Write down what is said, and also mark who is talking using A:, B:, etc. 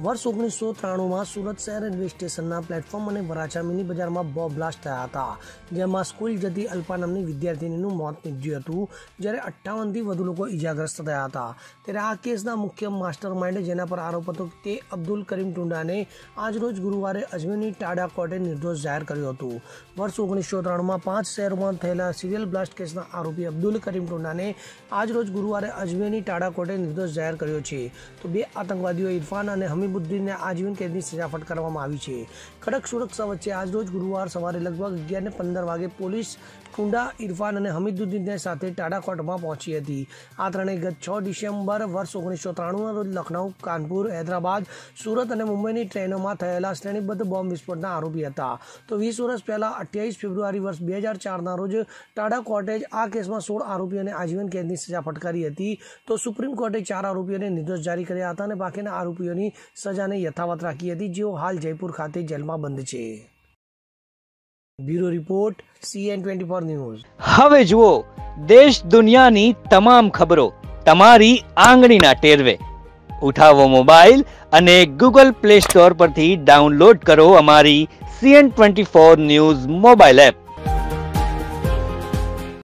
A: વર્ષ 1993 સુરત શહેર રેલવે સ્ટેશનના પ્લેટફોર્મ અને વરાછા મિની બજારમાં બોમ્બ બ્લાસ્ટ થયા હતા, જેમાં સ્કૂલ જતી અલ્પા નામની વિદ્યાર્થીનીનું મોત નીપજ્યું હતું, જ્યારે 58થી વધુ લોકો ઇજાગ્રસ્ત થયા હતા। ત્યારે આ કેસના મુખ્ય માસ્ટર માઇન્ડ જેના પર આરોપ હતો તે અબ્દુલ કરીમ ટુંડાને આજરોજ ગુરુવારે અજમેરની ટાડા કોર્ટે નિર્દોષ જાહેર કર્યો હતો। વર્ષ 1993માં 5 શહેરોમાં થયેલા સિરિયલ બ્લાસ્ટ કેસના આરોપી અબ્દુલ કરીમ ટુંડાને આજરોજ ગુરુવારે અજમેરની ટાડા કોર્ટે નિર્દોષ જાહેર કર્યો છે, તો બે આતંકવાદીઓ ઇરફાન અને હમીદુદ્દીનને આજીવન કેદની સજા ફટકારવામાં આવી છે। કડક સુરક્ષા વચ્ચે આજરોજ ગુરુવાર સવારે લગભગ 11:15 વાગે પોલીસ ટુંડા, ઇરફાન અને હમીદુદ્દીનને સાથે ટાડા કોર્ટમાં પહોંચી હતી। આ ત્રણેય ગત 6 ડિસેમ્બર વર્ષ 1993ના રોજ લખનઉ, કાનપુર, હૈદરાબાદ, સુરત અને મુંબઈની ટ્રેનોમાં થયેલા શ્રેણીબદ્ધ બોમ્બ વિસ્ફોટના આરોપી હતા। તો 20 વર્ષ પહેલા 28 ફેબ્રુઆરી વર્ષ 2004ના રોજ ટાડા કોર્ટે આ કેસમાં 16 આરોપીઓને આજીવન કેદની સજા ફટકારી હતી, તો સુપ્રીમ કોર્ટે 4 આરોપીઓને નિર્દોષ જારી કર્યા હતા અને બાકીના આરોપીઓની સજાને યથાવત રાખી હતી, જેઓ હાલ જયપુર ખાતે જેલમાં બંધ છે। Bureau report, CN24 news.
B: હવે જુઓ દેશ દુનિયાની તમામ ખબરો તમારી આંગળીના ટેરવે। ઉઠાવો મોબાઈલ અને Google Play Store પરથી ડાઉનલોડ કરો અમારી CN24 ન્યૂઝ મોબાઈલ એપ।